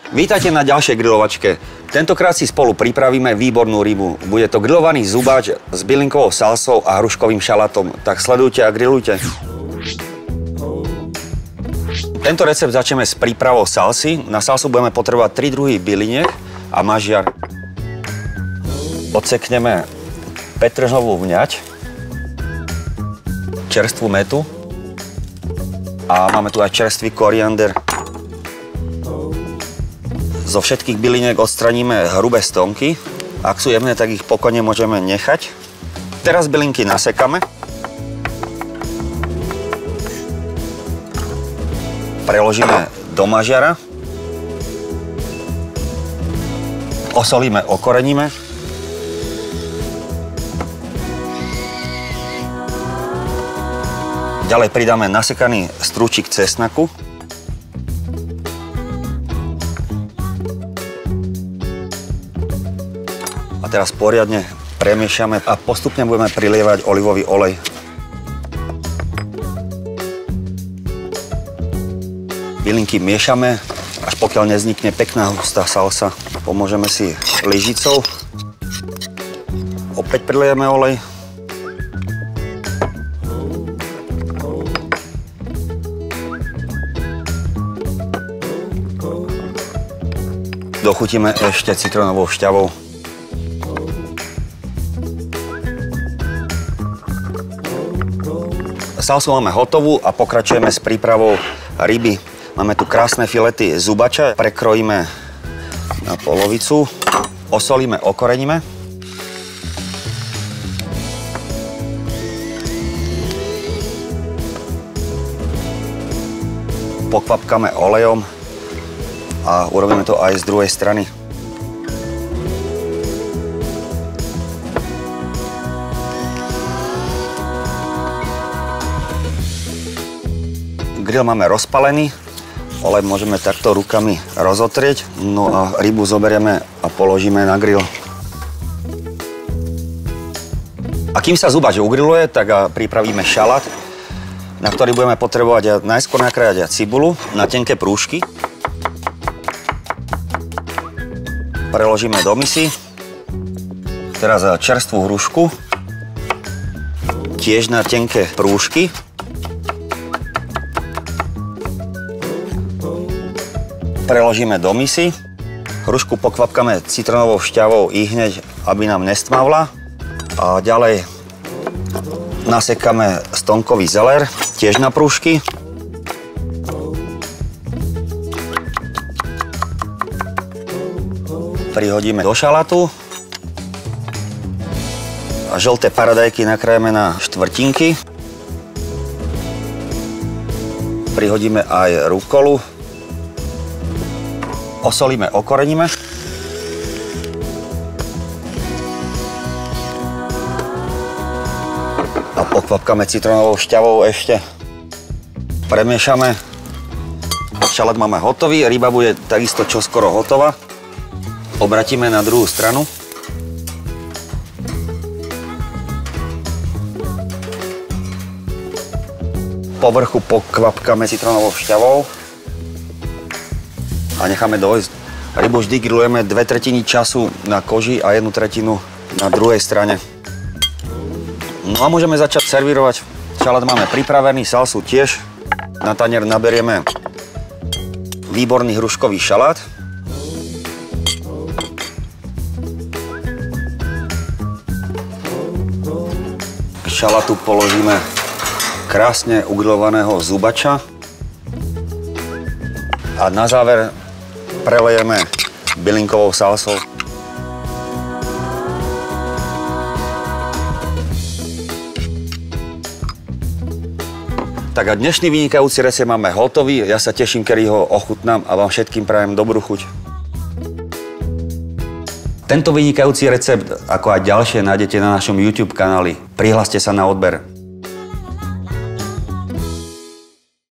Vítajte na ďalšej grilovačke. Tentokrát si spolu pripravíme výbornú rybu. Bude to grillovaný zubač s bylinkovou salsou a hruškovým šalátom. Tak sledujte a grillujte. Tento recept začneme s prípravou salsy. Na salsu budeme potrebovať 3 druhy byliniek a mažiar. Odsekneme petržnovú vňať, čerstvú mätu a máme tu aj čerstvý koriander. Zo všetkých byliniek odstraníme hrubé stonky. Ak sú jemné, tak ich pokojne môžeme nechať. Teraz bylinky nasekáme. Preložíme do mažiara. Osolíme, okoreníme. Ďalej pridáme nasekaný strúčik cesnaku. A teraz poriadne premiešame a postupne budeme prilievať olivový olej. Bylinky miešame, až pokiaľ nevznikne pekná hustá salsa. Pomôžeme si lyžicou. Opäť priliejeme olej. Dochutíme ešte citrónovou šťavou. Salsu máme hotovú a pokračujeme s prípravou ryby. Máme tu krásne filety zubača, prekrojíme na polovicu, osolíme, okoreníme. Pokvapkáme olejom a urobíme to aj z druhej strany. Grill máme rozpalený, olej môžeme takto rukami rozotrieť, no a rybu zoberieme a položíme na grill. A kým sa zubač ugriluje, tak pripravíme šalát, na ktorý budeme potrebovať najskôr nakrájať cibulu na tenké prúžky. Preložíme do misy. Teraz čerstvú hrušku, tiež na tenké prúžky. Preložíme do misy. Hrušku pokvapkáme citrónovou šťavou i hneď, aby nám nestmavla. A ďalej nasekáme stonkový zelér, tiež na prúžky. Prihodíme do šalátu. A žlté paradajky nakrájeme na štvrtinky. Prihodíme aj rukolu. Osolíme, okoreníme. A pokvapkáme citrónovou šťavou ešte. Premiešame. Šalát máme hotový, ryba bude takisto čoskoro hotová. Obratíme na druhú stranu. Po vrchu pokvapkáme citrónovou šťavou. A necháme dojsť. Rybu vždy grillujeme 2/3 času na koži a 1/3 na druhej strane. No a môžeme začať servírovať. Šalát máme pripravený, salsu tiež. Na tanier naberieme výborný hruškový šalát. K šalátu položíme krásne ugrilovaného zubača. A na záver prelejeme bylinkovou salsou. Tak a dnešný vynikajúci recept máme hotový. Ja sa teším, kedy ho ochutnám a vám všetkým prajem dobrú chuť. Tento vynikajúci recept, ako aj ďalšie, nájdete na našom YouTube kanáli. Prihláste sa na odber.